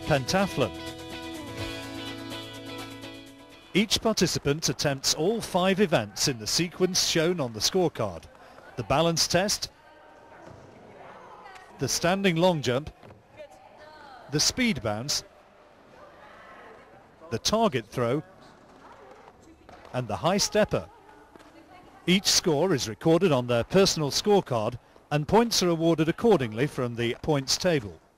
pentathlon. Each participant attempts all 5 events in the sequence shown on the scorecard: the balance test, the standing long jump, the speed bounce, the target throw and the high stepper. Each score is recorded on their personal scorecard and points are awarded accordingly from the points table.